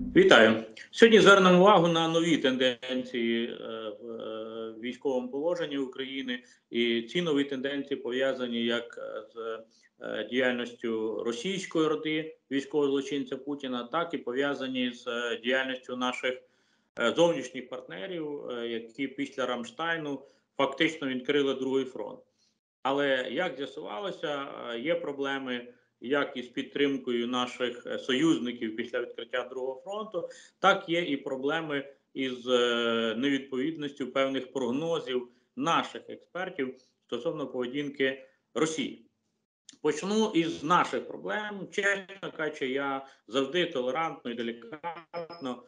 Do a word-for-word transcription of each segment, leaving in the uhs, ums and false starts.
Вітаю! Сьогодні звернемо увагу на нові тенденції в військовому положенні України. І ці нові тенденції пов'язані як з діяльністю російської орди, військового злочинця Путіна, так і пов'язані з діяльністю наших зовнішніх партнерів, які після Рамштайну фактично відкрили другий фронт. Але, як з'ясувалося, є проблеми як із підтримкою наших союзників після відкриття другого фронту, так є і проблеми із невідповідністю певних прогнозів наших експертів стосовно поведінки Росії. Почну із наших проблем. Чесно кажучи, я завжди толерантно і делікатно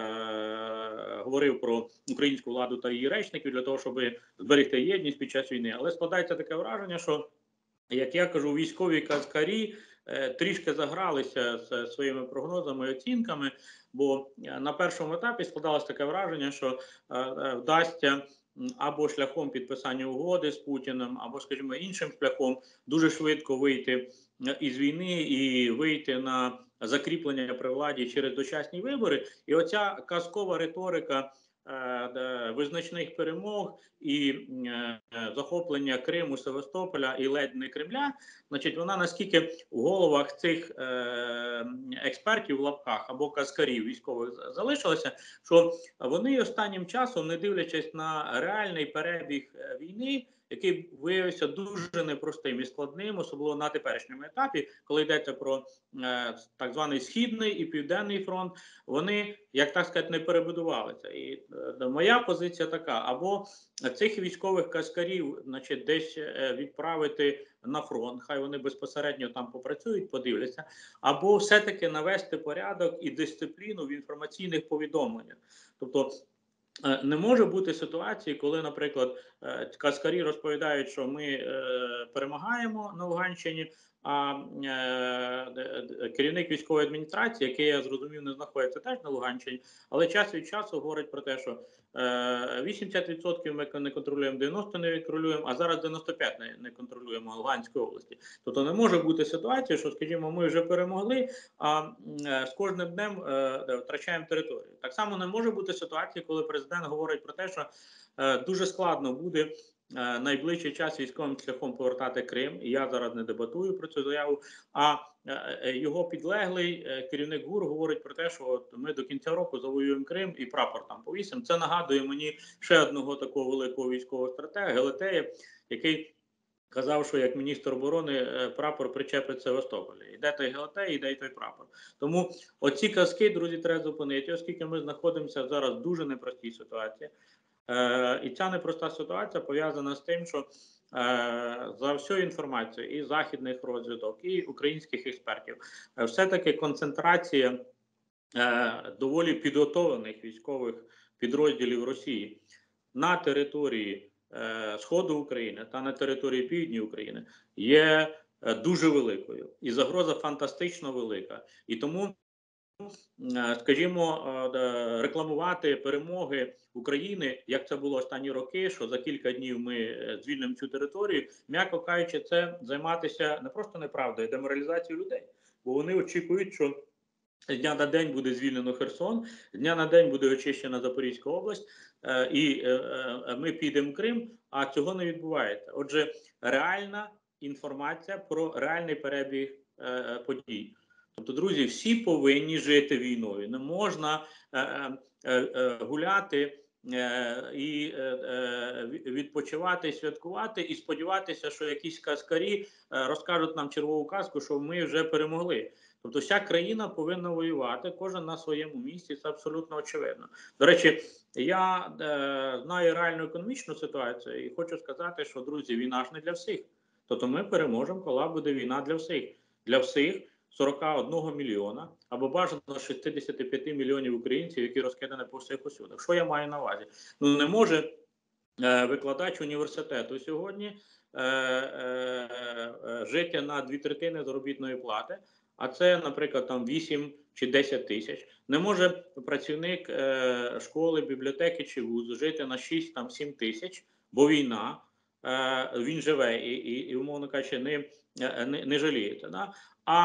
е говорив про українську владу та її речників для того, щоб зберегти єдність під час війни. Але складається таке враження, що, як я кажу, військові казкарі е трішки загралися з своїми прогнозами і оцінками, бо на першому етапі складалось таке враження, що е е вдасться або шляхом підписання угоди з Путіним, або, скажімо, іншим шляхом дуже швидко вийти із війни і вийти на закріплення при владі через дочасні вибори. І оця казкова риторика е визначних перемог і е захоплення Криму, Севастополя і ледь не Кремля, значить, вона наскільки в головах цих е експертів в лапках або казкарів військових залишилася, що вони останнім часом, не дивлячись на реальний перебіг війни, який виявився дуже непростим і складним, особливо на теперішньому етапі, коли йдеться про е так званий Східний і Південний фронт, вони, як так сказати, не перебудувалися. І е моя позиція така: або цих військових казкарів, значить, десь е відправити на фронт, хай вони безпосередньо там попрацюють, подивляться, або все-таки навести порядок і дисципліну в інформаційних повідомленнях. Тобто, не може бути ситуації, коли, наприклад, казкарі розповідають, що ми е перемагаємо на Луганщині, а е керівник військової адміністрації, який, я зрозумів, не знаходиться теж на Луганщині, але час від часу говорить про те, що е вісімдесят відсотків ми не контролюємо, дев'яносто відсотків не контролюємо, а зараз дев'яносто п'ять відсотків не контролюємо Луганської області. Тобто не може бути ситуація, що, скажімо, ми вже перемогли, а е з кожним днем е втрачаємо територію. Так само не може бути ситуація, коли президент говорить про те, що е дуже складно буде е найближчий час військовим шляхом повертати Крим, і я зараз не дебатую про цю заяву, а е його підлеглий е керівник ГУР говорить про те, що от ми до кінця року завоюємо Крим і прапор там повісимо. Це нагадує мені ще одного такого великого військового стратега Гелетея, який казав, що як міністр оборони е прапор причепить в Севастополі. Іде той Гелетей, іде й той прапор. Тому оці казки, друзі, треба зупинити, оскільки ми знаходимося зараз в дуже непростій ситуації. Е і ця непроста ситуація пов'язана з тим, що е за всю інформацію і західних розвідок, і українських експертів, е все-таки концентрація е доволі підготовлених військових підрозділів Росії на території е Сходу України та на території Півдня України є е дуже великою. І загроза фантастично велика. І тому, скажімо, е рекламувати перемоги України, як це було останні роки, що за кілька днів ми звільнимо цю територію, м'яко кажучи, це займатися не просто неправдою, а деморалізацією людей. Бо вони очікують, що з дня на день буде звільнено Херсон, з дня на день буде очищена Запорізька область, е і е е ми підемо в Крим, а цього не відбувається. Отже, реальна інформація про реальний перебіг е подій. Тобто, друзі, всі повинні жити війною. Не можна е е е гуляти е і е е відпочивати, святкувати і сподіватися, що якісь казкарі е розкажуть нам червову казку, що ми вже перемогли. Тобто вся країна повинна воювати, кожен на своєму місці, це абсолютно очевидно. До речі, я е знаю реальну економічну ситуацію і хочу сказати, що, друзі, війна ж не для всіх. Тобто ми переможемо, коли буде війна для всіх. Для всіх сорока одного мільйона, або бажано шістдесяти п'яти мільйонів українців, які розкидані по всіх усюдах. Що я маю на увазі? Ну, не може е викладач університету сьогодні е е жити на дві третини заробітної плати, а це, наприклад, там вісім чи десять тисяч. Не може працівник е школи, бібліотеки чи вузу жити на шість-сім тисяч, бо війна, е він живе і, і, і умовно кажучи, не, не, не жаліється. Да? А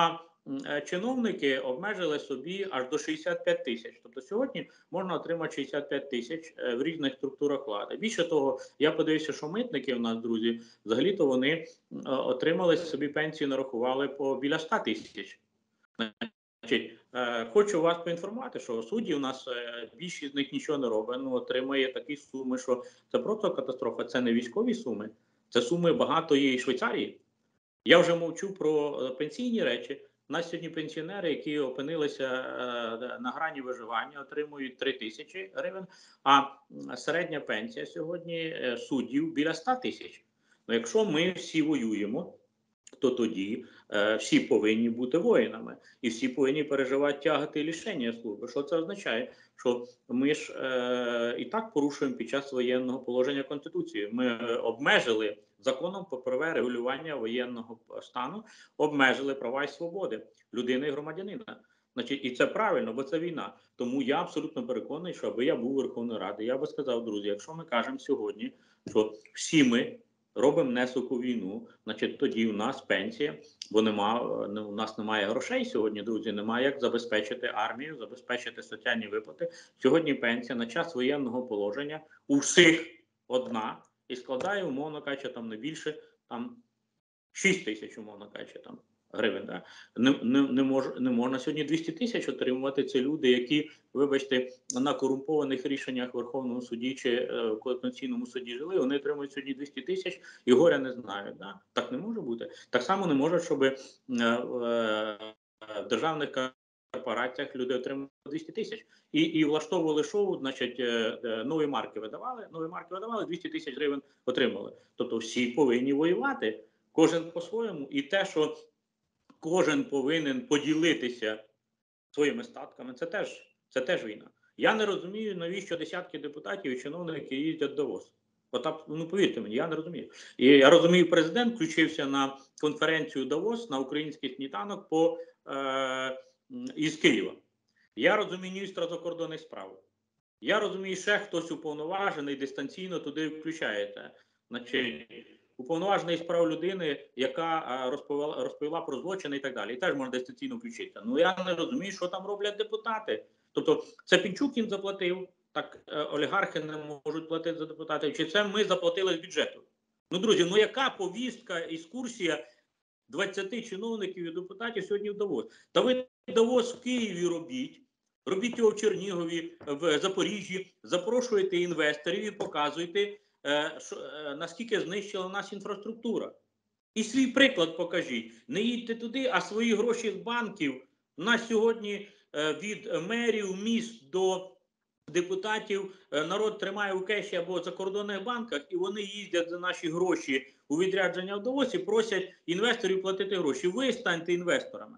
чиновники обмежили собі аж до шістдесят п'ять тисяч. Тобто сьогодні можна отримати шістдесят п'ять тисяч в різних структурах влади. Більше того, я подивився, що митники у нас, друзі, взагалі-то вони отримали собі пенсію, нарахували по біля ста тисяч. Значить, хочу вас поінформувати, що судді у нас більшість з них нічого не робить, ну, отримує такі суми, що це просто катастрофа. Це не військові суми, це суми багатої Швейцарії. Я вже мовчу про пенсійні речі. У нас сьогодні пенсіонери, які опинилися на грані виживання, отримують три тисячі гривень, а середня пенсія сьогодні суддів біля ста тисяч. Ну, якщо ми всі воюємо, то тоді е, всі повинні бути воїнами. І всі повинні переживати тягати лишення служби. Що це означає? Що ми ж е, і так порушуємо під час воєнного положення Конституції. Ми е, обмежили законом про правове регулювання воєнного стану, обмежили права і свободи людини і громадянина. Значить, і це правильно, бо це війна. Тому я абсолютно переконаний, що аби я був Верховною Радою, я би сказав, друзі, якщо ми кажемо сьогодні, що всі ми робимо внесок у війну, значить тоді у нас пенсія, бо нема, у нас немає грошей сьогодні, друзі, немає як забезпечити армію, забезпечити соціальні виплати. Сьогодні пенсія на час воєнного положення у всіх одна і складає, умовно кажучи, там не більше там шість тисяч, умовно кажучи, там гривень. Да? Не, не, не, мож, не можна сьогодні двісті тисяч отримувати. Це люди, які, вибачте, на корумпованих рішеннях в Верховному суді чи е, в Конституційному суді жили, вони отримують сьогодні двісті тисяч і горя не знають. Да? Так не може бути. Так само не може, щоб е, е, в державних корпораціях люди отримували двісті тисяч. І, і влаштовували шоу, значить, е, е, нові марки видавали, нові марки видавали, двісті тисяч гривень отримали. Тобто всі повинні воювати, кожен по-своєму. І те, що кожен повинен поділитися своїми статками. Це теж, це теж війна. Я не розумію, навіщо десятки депутатів і чиновники їздять до ВОЗ. Отак, ну повірте мені, я не розумію. І я розумію, президент включився на конференцію Давос на український сніданок по, е, із Києва. Я розумію міністра закордонних справ. Я розумію, ще хтось уповноважений дистанційно туди включається. Значить, уповноважений з прав людини, яка розповіла, розповіла про злочини і так далі. І теж можна дистанційно включитися. Ну я не розумію, що там роблять депутати. Тобто це Пінчук їм заплатив, так олігархи не можуть платити за депутатів. Чи це ми заплатили з бюджету? Ну, друзі, ну яка повістка, екскурсія двадцяти чиновників і депутатів сьогодні в Давос? Та ви Давос в Києві робіть, робіть його в Чернігові, в Запоріжжі, запрошуєте інвесторів і показуєте, Що, наскільки знищила нас інфраструктура. І свій приклад покажіть. Не їдьте туди, а свої гроші з банків. У нас сьогодні від мерів, міст до депутатів народ тримає у кеші або в закордонних банках, і вони їздять за наші гроші у відрядження в Давосі, просять інвесторів платити гроші. Ви станьте інвесторами.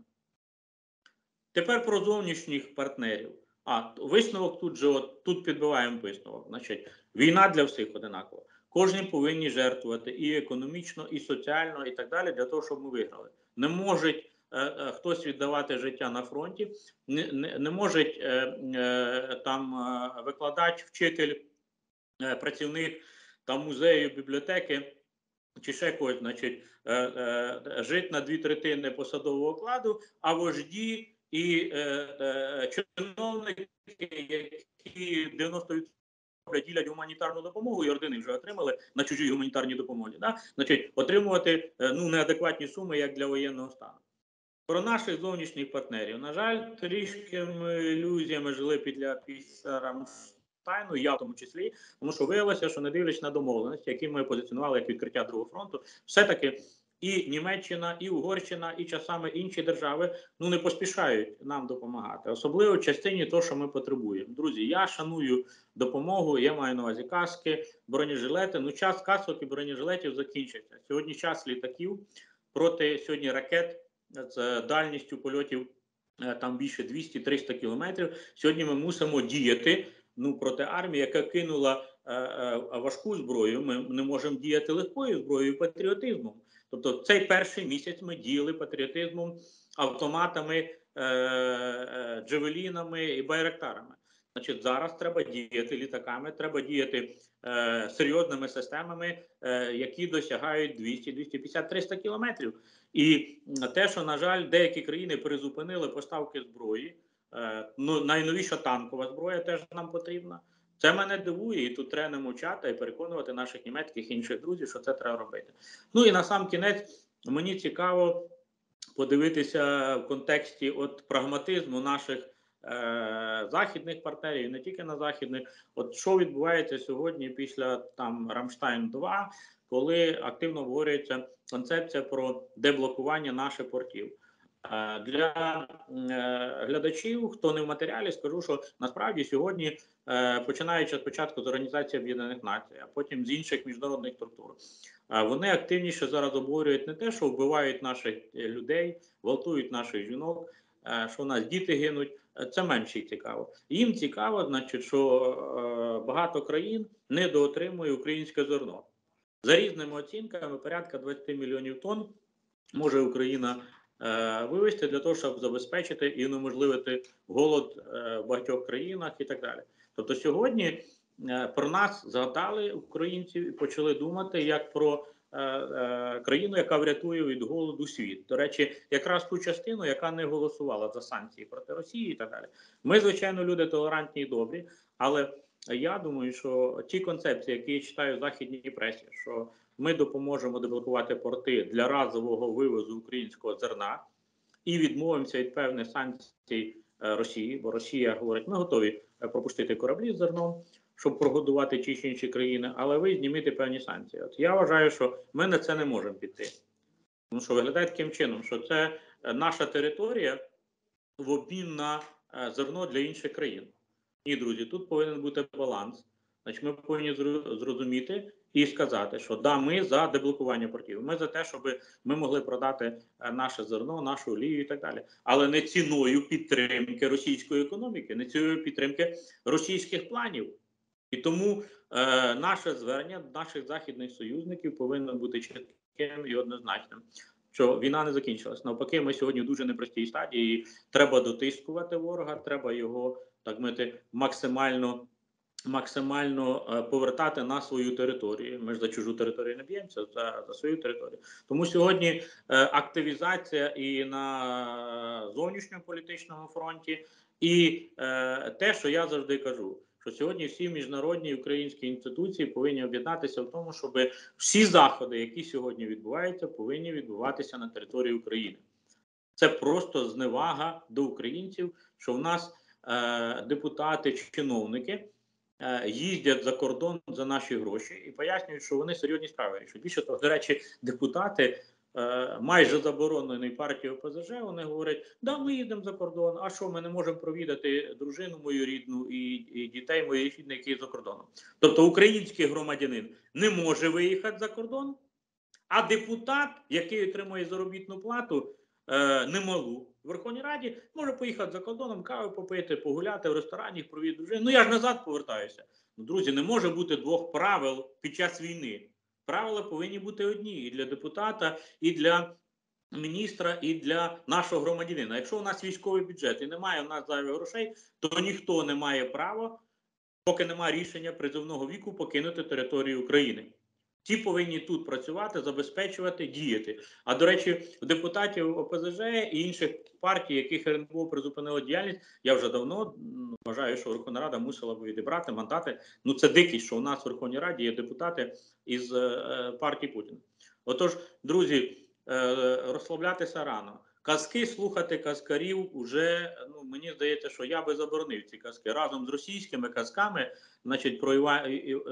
Тепер про зовнішніх партнерів. А, висновок тут же, от, тут підбиваємо висновок. Значить, війна для всіх одинакова. Кожні повинні жертвувати і економічно, і соціально, і так далі, для того, щоб ми виграли. Не може е, е, хтось віддавати життя на фронті, не, не, не може е, е, там е, викладач, вчитель, е, працівник там музею, бібліотеки, чи ще когось, значить, е, е, жити на дві третини посадового окладу, а вожді і е, е, чиновники, які дев'яносто відсотків ділять гуманітарну допомогу, і ордени вже отримали на чужій гуманітарній допомозі, да? Значить, отримувати е, ну, неадекватні суми, як для воєнного стану. Про наших зовнішніх партнерів. На жаль, трішки ми ілюзіями жили після, після Рамштайну, я в тому числі, тому що виявилося, що не дивлячись на домовленості, які ми позиціонували як відкриття Другого фронту, все-таки і Німеччина, і Угорщина, і часами інші держави ну не поспішають нам допомагати. Особливо в частині того, що ми потребуємо. Друзі, я шаную допомогу, я маю на увазі каски, бронежилети. Ну, час касок і бронежилетів закінчиться. Сьогодні час літаків проти сьогодні ракет з дальністю польотів там більше двісті-триста кілометрів. Сьогодні ми мусимо діяти ну, проти армії, яка кинула е, е, важку зброю. Ми не можемо діяти легкою зброєю, патріотизмом. Тобто цей перший місяць ми діяли патріотизмом, автоматами, е, е, джевелінами і байрактарами. Значить, зараз треба діяти літаками, треба діяти е, серйозними системами, е, які досягають двісті, двісті п'ятдесят, триста кілометрів. І те, що, на жаль, деякі країни призупинили поставки зброї, е, ну, найновіша танкова зброя теж нам потрібна. Це мене дивує, і тут треба не мовчати і переконувати наших німецьких і інших друзів, що це треба робити. Ну і на сам кінець мені цікаво подивитися в контексті от прагматизму наших е, західних партнерів, не тільки на західних. От що відбувається сьогодні після там Рамштайн два, коли активно обговорюється концепція про деблокування наших портів. Е, для е, глядачів, хто не в матеріалі, скажу, що насправді сьогодні, е, починаючи спочатку з Організації Об'єднаних Націй, а потім з інших міжнародних структур, вони активніше зараз обговорюють не те, що вбивають наших людей, гвалтують наших жінок, що у нас діти гинуть. Це менше цікаво. Їм цікаво, значить, що багато країн недоотримує українське зерно. За різними оцінками, порядка двадцять мільйонів тонн може Україна вивезти для того, щоб забезпечити і унеможливити голод в багатьох країнах і так далі. Тобто сьогодні про нас згадали українців і почали думати як про е, е, країну, яка врятує від голоду світ. До речі, якраз ту частину, яка не голосувала за санкції проти Росії і так далі. Ми, звичайно, люди толерантні і добрі, але я думаю, що ті концепції, які я читаю в західній пресі, що ми допоможемо деблокувати порти для разового вивозу українського зерна і відмовимося від певних санкцій Росії, бо Росія говорить, ми готові пропустити кораблі з зерном, щоб прогодувати ті чи інші країни, але ви знімете певні санкції. От я вважаю, що ми на це не можемо піти. Тому що виглядає таким чином, що це наша територія в обмін на зерно для інших країн. Ні, друзі, тут повинен бути баланс. Значить, ми повинні зрозуміти і сказати, що да, ми за деблокування портів, ми за те, щоб ми могли продати наше зерно, нашу олію і так далі. Але не ціною підтримки російської економіки, не ціною підтримки російських планів. І тому е, наше звернення наших західних союзників повинно бути чітким і однозначним, що війна не закінчилась. Навпаки, ми сьогодні в дуже непростій стадії, і треба дотискувати ворога, треба його, так мити, максимально максимально е, повертати на свою територію. Ми ж за чужу територію не б'ємося, за, за свою територію. Тому сьогодні е, активізація і на зовнішньополітичному фронті, і е, те, що я завжди кажу, що сьогодні всі міжнародні українські інституції повинні об'єднатися в тому, щоб всі заходи, які сьогодні відбуваються, повинні відбуватися на території України. Це просто зневага до українців, що в нас е, депутати, чиновники е, їздять за кордон за наші гроші і пояснюють, що вони серйозні справи рішують. Більше того, до речі, депутати е, майже забороненої партії О Пе Зе Же, вони говорять, да, ми їдемо за кордон, а що, ми не можемо провідати дружину мою рідну і, і дітей моїх рідних, які за кордоном. Тобто український громадянин не може виїхати за кордон, а депутат, який отримує заробітну плату, е, немалу в Верховній Раді, може поїхати за кордоном, каву попити, погуляти в ресторані, провідати дружину. Ну я ж назад повертаюся. Ну, друзі, не може бути двох правил під час війни. Правила повинні бути одні і для депутата, і для міністра, і для нашого громадянина. Якщо у нас військовий бюджет і немає у нас зайвих грошей, то ніхто не має права, поки немає рішення призовного віку, покинути територію України. Ті повинні тут працювати, забезпечувати, діяти. А, до речі, в депутатів О Пе Зе Же і інших партій, яких Ер Ен Бе О призупинило діяльність, я вже давно вважаю, що Верховна Рада мусила б відібрати мандати. Ну це дикість, що у нас в Верховній Раді є депутати із е, партії Путіна. Отож, друзі, е, розслаблятися рано. Казки слухати казкарів уже, ну, мені здається, що я би заборонив ці казки. Разом з російськими казками, значить, про Іва,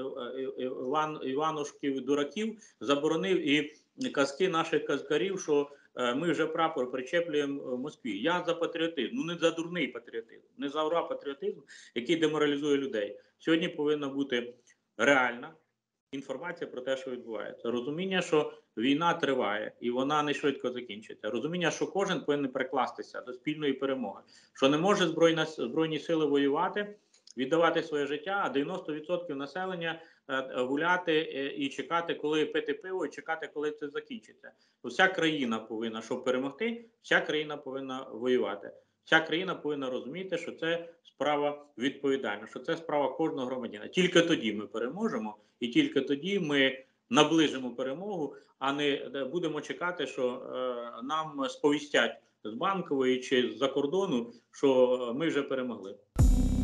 Іван, Іванушків, дураків, заборонив і казки наших казкарів, що е, ми вже прапор причеплюємо в Москві. Я за патріотизм, ну не за дурний патріотизм, не за ура патріотизм, який деморалізує людей. Сьогодні повинна бути реальна інформація про те, що відбувається. Розуміння, що війна триває і вона не швидко закінчиться. Розуміння, що кожен повинен прикластися до спільної перемоги. Що не може збройна, збройні сили воювати, віддавати своє життя, а дев'яносто відсотків населення е, гуляти е, і чекати, коли пити пиво, і чекати, коли це закінчиться. Вся країна повинна, щоб перемогти, вся країна повинна воювати. Вся країна повинна розуміти, що це справа відповідальна, що це справа кожного громадянина. Тільки тоді ми переможемо, і тільки тоді ми наближимо перемогу, а не будемо чекати, що е, нам сповістять з Банкової чи з-за кордону, що ми вже перемогли.